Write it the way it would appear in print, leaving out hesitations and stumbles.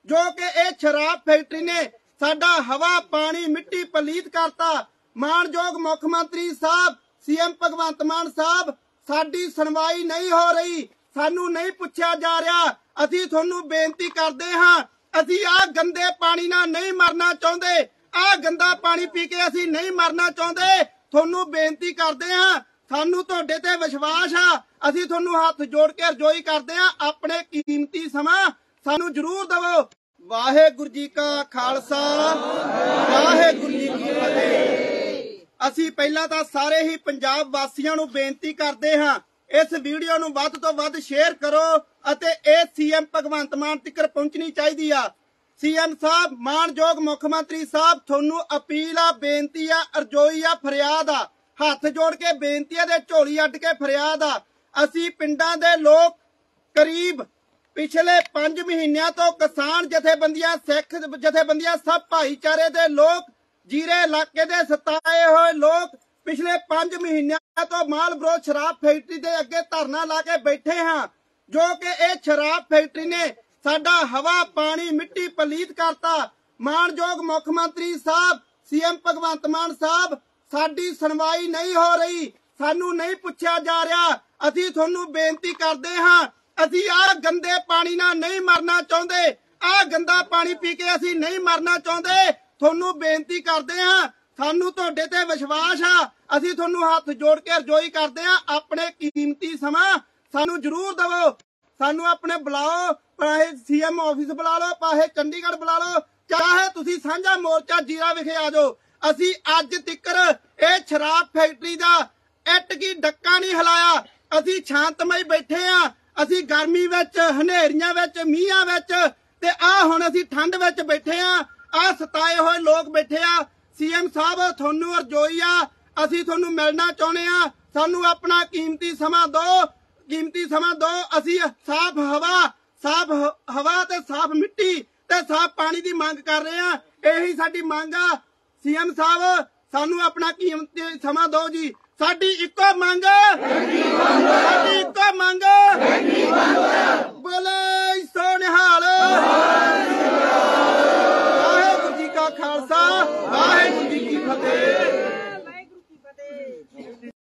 जो कि ये शराब फैक्ट्री ने साडा हवा पानी मिट्टी पलीत करता। मानयोग मुख मंत्री साहब सीएम भगवंत मान साहब साडी सुनवाई नहीं हो रही, सानू नहीं पुछया जा रहा। असी तुहानू बेनती करदे हां, असी आ गंदे पानी नाल नहीं मरना चाहुंदे, आ गंदा पानी पी के असी नहीं मरना चाहुंदे। तुहानू बेनती करदे हां, सानू तुहाडे ते विश्वास आ, असी तुहानू हाथ जोड़ के अर्जोई करदे हां, अपने कीमती समा सानू जरूर दवो। वाहेगुरु जी का खालसा, वाहेगुरु जी की फतेह। असी पहला तां सारे ही पंजाब वासियां नू बेनती करदे हां, इस वीडियो नू वध तो वध शेयर करो अते इह सीएम भगवंत मान तक पहुंचनी चाहिदी आ। सीएम साहब मानयोग मुख मंत्री साहब तुहानू अपील आ, बेनती आ, अर्जोई आ, फरियाद आ, हाथ जोड़ के बेनती आ दे झोली अड्ड के फरियाद आ। असी पिंडां दे लोग करीब पिछले 5 महीनों तो किसान जथेबंदियां सिख जथेबंदियां सब भाईचारे दे लोग जीरे इलाके दे सताए हुए लोग पिछले 5 महीनों तो मालब्रो शराब फैक्ट्री दे अगे धरना ला के बैठे हाँ, जो कि ये शराब फैक्ट्री ने साडा हवा पानी मिट्टी पलीत करता। मानयोग मुख मंत्री साहब सीएम भगवंत मान साहब साडी सुनवाई नहीं हो रही, सानू नहीं पुछया जा रहा। असी तुहानू बेनती करदे हां, असी आ गंदे पानी नाल नहीं मरना चाहुंदे, आ गंदा पानी पी के असी नहीं मरना चाहुंदे। तुहानू बेनती करदे हां, सानू तुहाडे ते विश्वास आ, असी तुहानू हाथ जोड़ के अर्जोई करदे हां, अपने कीमती समा सानू जरूर दवो। सानू अपने बुलाओ, चाहे सीएम ऑफिस बुला लो, चाहे चंडीगढ़ बुला लो, चाहे तुसी सांझा मोर्चा जीरा विखे आ जाओ। असी अज तिकर ये शराब फैक्ट्री दा इट की डक्का नहीं हिलाया। असी शांतमई बैठे हां, असी गर्मी विच हनेरियां विच मीहां विच ते आ हुण असी ठंड विच बैठे हां, आ सताए होए लोग बैठे आ। सीएम साहब तुहानू अर्जोई आ, असी तुहानू मिलना चाहुंदे आ, सानू अपना कीमती समा दो, कीमती समा दो। असी साफ हवा ते साफ मिट्टी ते साफ पानी की मांग कर रहे हैं, यही साडी मांग आ। सीएम साहब सानू अपना कीमती समा दो जी, साडी इको मांग, साडी इको मांग, बोले